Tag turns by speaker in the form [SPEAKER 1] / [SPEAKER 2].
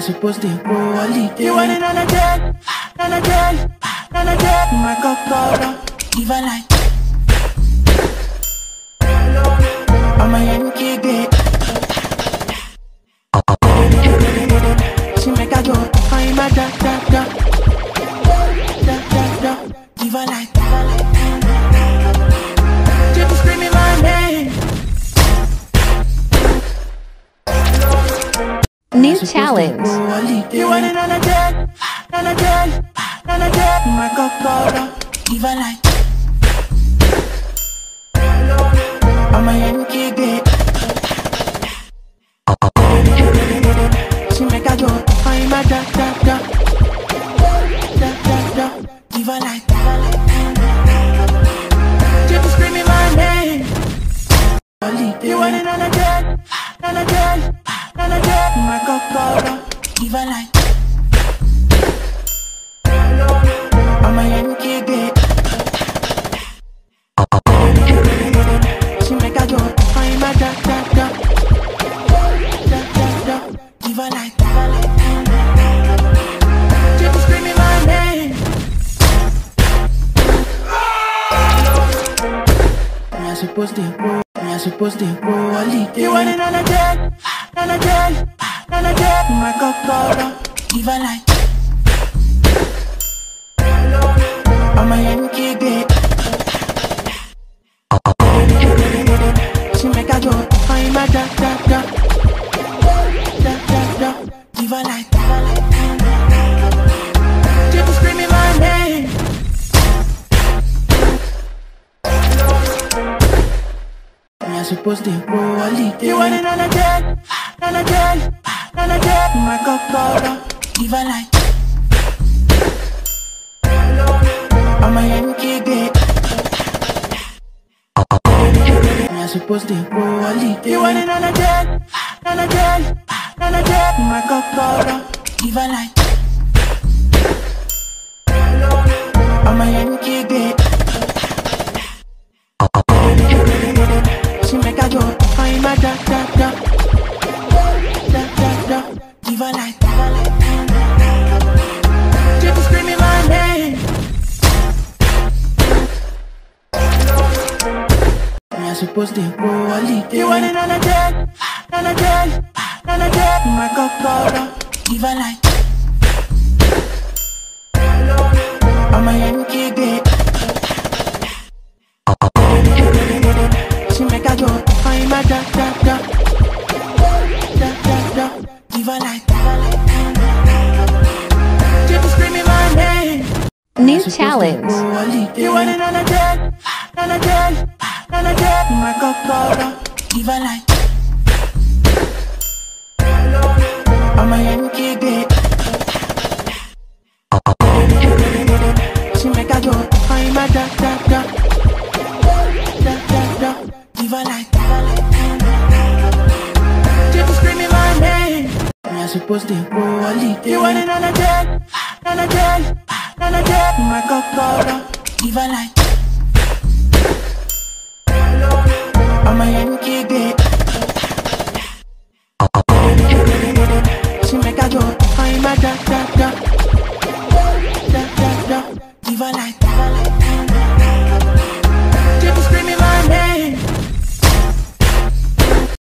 [SPEAKER 1] supposed to go holiday. You want it on a jet, on a jet, on a jet. My cocoa, give a light. I'm a Yankee girl. She make a joke, I'm a da da da da da da. Give a light. Just screaming my name.
[SPEAKER 2] New challenge.
[SPEAKER 1] You want it on a jet, on a jet, on a jet. My cocoa, give a light. I'm a Yankee girl. She make a joke, I'm a da da da da da da. Give a light. Just screaming my name. You want it on a jet, on a jet, on a jet. My cocoa, give a light. I'm a Yankee girl. She make a joke, I'm a da da da da da da. Give a light. Just screaming my name. I'm supposed to go. I'm supposed to go holiday. You want it on a jet, on a jet, on a jet. My cocoa, give a light. I'm a Yankee girl. She make a joke, I'm a da da da da da da. Give a light. Just screaming my name. I'm supposed to go holiday. You want it on a jet, on a jet, on a jet. My cocoa, give a light. I'm a Yankee girl. I'm supposed to go holiday. You want it on a jet, on a jet, on a jet. My cocoa, give a light. I'm a Yankee girl. She make a joke, I'm a da da da da da da. Give a light. Just screaming my name. I'm supposed to go holiday. You want it on a jet, on a jet, on a jet. My cocoa, give a light. I'm a Yankee girl. She make a joke, I'm a da da da da da da. Give a light. Just screaming my name.
[SPEAKER 2] New challenge.
[SPEAKER 1] You want it on a jet, on a jet, on a jet. My cocoa, give a light. I'm a Yankee girl. She make a joke, I'm a da da da da da da. Give a light. Just screaming my name. I'm supposed to go holiday. You want it on a jet, on a jet, on a jet. My cocoa, give a light. I'm a Yankee girl. She make a joke, I'm a da da da